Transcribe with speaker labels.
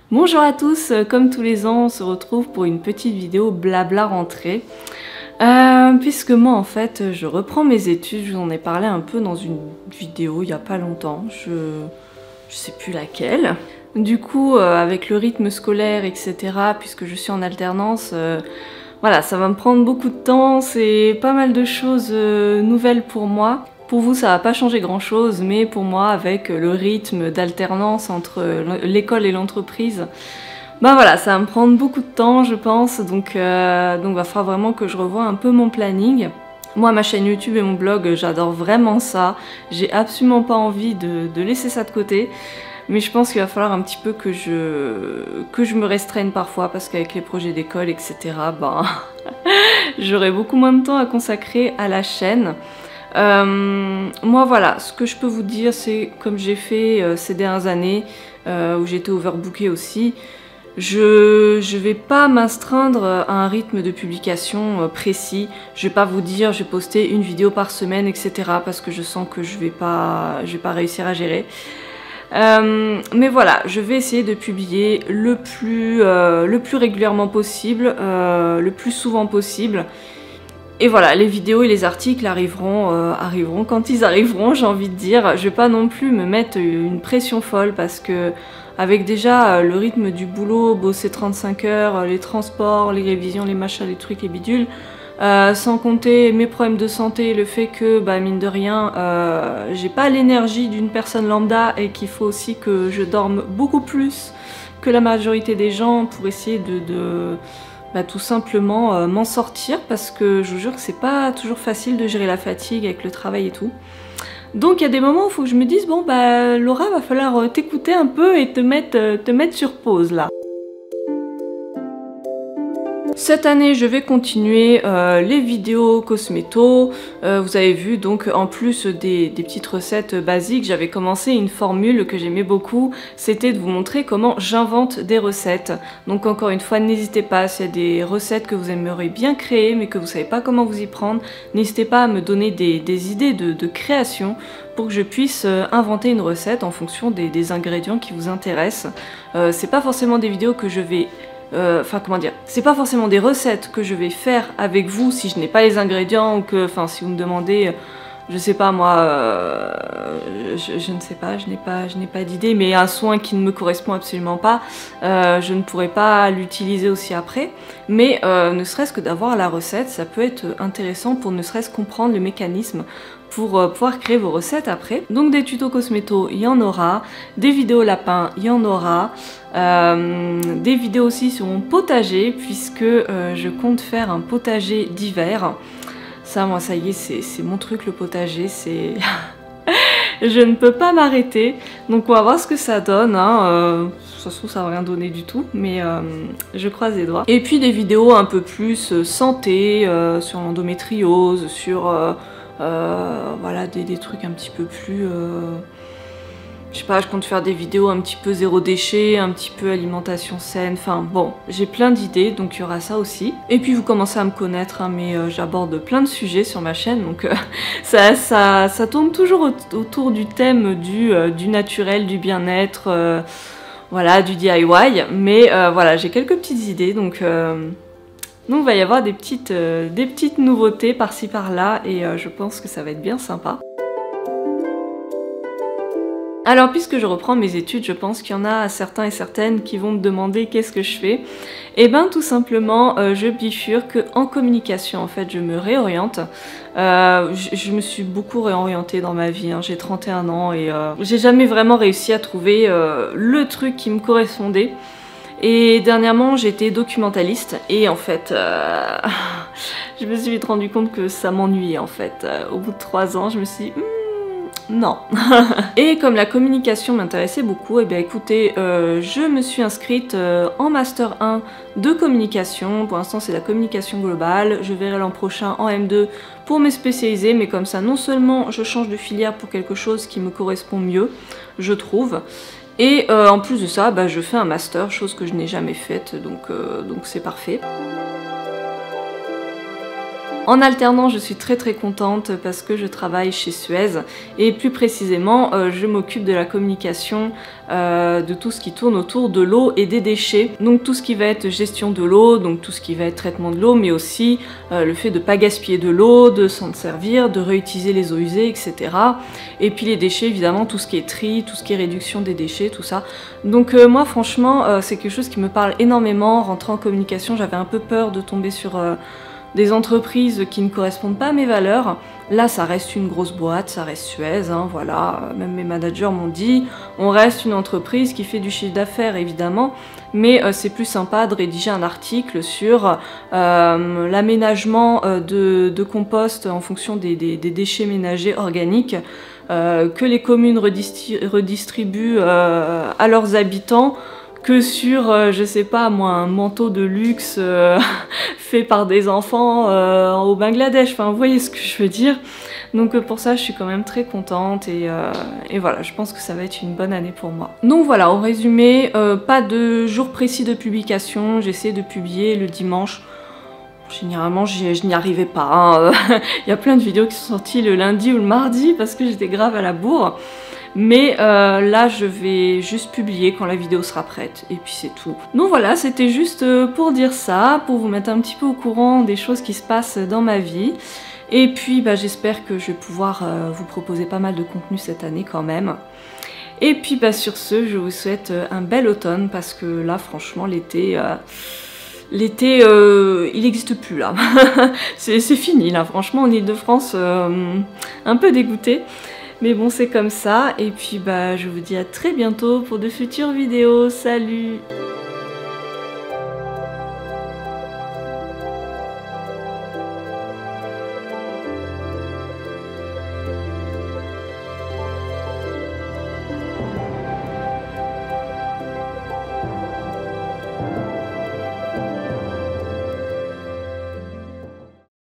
Speaker 1: Bonjour à tous, comme tous les ans on se retrouve pour une petite vidéo blabla rentrée. Puisque moi en fait je reprends mes études, je vous en ai parlé un peu dans une vidéo il y a pas longtemps, je sais plus laquelle. Du coup avec le rythme scolaire etc, puisque je suis en alternance, voilà, ça va me prendre beaucoup de temps, c'est pas mal de choses nouvelles pour moi. Pour vous, ça va pas changer grand chose, mais pour moi, avec le rythme d'alternance entre l'école et l'entreprise, bah voilà, ça va me prendre beaucoup de temps, je pense, donc va falloir vraiment que je revoie un peu mon planning. Moi, ma chaîne YouTube et mon blog, j'adore vraiment ça. J'ai absolument pas envie de laisser ça de côté. Mais je pense qu'il va falloir un petit peu que je me restreigne parfois, parce qu'avec les projets d'école, etc., ben, j'aurai beaucoup moins de temps à consacrer à la chaîne. Moi voilà, ce que je peux vous dire, c'est comme j'ai fait ces dernières années, où j'étais overbookée aussi, je vais pas m'astreindre à un rythme de publication précis. Je vais pas vous dire je vais poster une vidéo par semaine, etc. parce que je sens que je vais pas réussir à gérer. Mais voilà, je vais essayer de publier le plus régulièrement possible, le plus souvent possible. Et voilà, les vidéos et les articles arriveront quand ils arriveront, j'ai envie de dire. Je vais pas non plus me mettre une pression folle parce que avec déjà le rythme du boulot, bosser 35 heures, les transports, les révisions, les machins, les trucs, les bidules, sans compter mes problèmes de santé, le fait que, bah, mine de rien, j'ai pas l'énergie d'une personne lambda et qu'il faut aussi que je dorme beaucoup plus que la majorité des gens pour essayer bah, tout simplement m'en sortir, parce que je vous jure que c'est pas toujours facile de gérer la fatigue avec le travail et tout. Donc il y a des moments où il faut que je me dise bon bah Laura, va falloir t'écouter un peu et te mettre sur pause là. Cette année, je vais continuer les vidéos cosméto. Vous avez vu, donc en plus des petites recettes basiques, j'avais commencé une formule que j'aimais beaucoup, c'était de vous montrer comment j'invente des recettes. Donc encore une fois, n'hésitez pas, s'il y a des recettes que vous aimeriez bien créer mais que vous savez pas comment vous y prendre, n'hésitez pas à me donner des idées de création pour que je puisse inventer une recette en fonction des ingrédients qui vous intéressent. C'est pas forcément des vidéos que je vais... Enfin comment dire, c'est pas forcément des recettes que je vais faire avec vous si je n'ai pas les ingrédients, ou que, enfin si vous me demandez, je sais pas moi, je ne sais pas, je n'ai pas d'idée, mais un soin qui ne me correspond absolument pas, je ne pourrais pas l'utiliser aussi après, mais ne serait-ce que d'avoir la recette, ça peut être intéressant pour ne serait-ce comprendre le mécanisme pour pouvoir créer vos recettes après. Donc des tutos cosméto, il y en aura, des vidéos lapins, il y en aura, des vidéos aussi sur mon potager, puisque je compte faire un potager d'hiver. Ça, moi, ça y est, c'est mon truc, le potager, c'est... Je ne peux pas m'arrêter, donc on va voir ce que ça donne, hein. Ça se trouve ça va rien donner du tout, mais je croise les doigts. Et puis des vidéos un peu plus santé, sur l'endométriose, sur... voilà, des trucs un petit peu plus... je sais pas, je compte faire des vidéos un petit peu zéro déchet, un petit peu alimentation saine, enfin bon, j'ai plein d'idées, donc il y aura ça aussi. Et puis vous commencez à me connaître, hein, mais j'aborde plein de sujets sur ma chaîne, donc ça tourne toujours autour du thème du naturel, du bien-être, voilà, du DIY, mais voilà, j'ai quelques petites idées, donc il va y avoir des petites nouveautés par-ci par-là, et je pense que ça va être bien sympa. Alors puisque je reprends mes études, je pense qu'il y en a certains et certaines qui vont me demander qu'est-ce que je fais. Et ben tout simplement, je bifurque en communication, en fait je me réoriente. Je me suis beaucoup réorientée dans ma vie, hein. J'ai 31 ans et j'ai jamais vraiment réussi à trouver le truc qui me correspondait. Et dernièrement j'étais documentaliste et en fait je me suis vite rendu compte que ça m'ennuyait en fait. Au bout de 3 ans je me suis dit non. Et comme la communication m'intéressait beaucoup, et bien écoutez, je me suis inscrite en Master 1 de communication. Pour l'instant c'est la communication globale, je verrai l'an prochain en M2 pour me spécialiser, mais comme ça non seulement je change de filière pour quelque chose qui me correspond mieux, je trouve, et en plus de ça, bah, je fais un master, chose que je n'ai jamais faite, donc c'est parfait. En alternant, je suis très contente parce que je travaille chez Suez et plus précisément, je m'occupe de la communication de tout ce qui tourne autour de l'eau et des déchets. Donc tout ce qui va être gestion de l'eau, donc tout ce qui va être traitement de l'eau, mais aussi le fait de ne pas gaspiller de l'eau, de s'en servir, de réutiliser les eaux usées, etc. Et puis les déchets, évidemment, tout ce qui est tri, tout ce qui est réduction des déchets, tout ça. Donc moi, franchement, c'est quelque chose qui me parle énormément. Rentrant en communication, j'avais un peu peur de tomber sur des entreprises qui ne correspondent pas à mes valeurs. Là, ça reste une grosse boîte, ça reste Suez, hein, voilà. Même mes managers m'ont dit, on reste une entreprise qui fait du chiffre d'affaires, évidemment, mais c'est plus sympa de rédiger un article sur l'aménagement de compost en fonction des déchets ménagers organiques que les communes redistribuent à leurs habitants, que sur, je sais pas moi, un manteau de luxe fait par des enfants au Bangladesh. Enfin, vous voyez ce que je veux dire. Donc pour ça, je suis quand même très contente et voilà, je pense que ça va être une bonne année pour moi. Donc voilà, en résumé, pas de jour précis de publication. J'essaie de publier le dimanche. Généralement, je n'y arrivais pas. Hein. Il y a plein de vidéos qui sont sorties le lundi ou le mardi parce que j'étais grave à la bourre. Mais là, je vais juste publier quand la vidéo sera prête. Et puis c'est tout. Donc voilà, c'était juste pour dire ça, pour vous mettre un petit peu au courant des choses qui se passent dans ma vie. Et puis bah, j'espère que je vais pouvoir vous proposer pas mal de contenu cette année quand même. Et puis bah, sur ce, je vous souhaite un bel automne parce que là, franchement, l'été... L'été, il n'existe plus là. C'est fini là, franchement en Ile-de-France, un peu dégoûtée. Mais bon, c'est comme ça. Et puis bah, je vous dis à très bientôt pour de futures vidéos. Salut!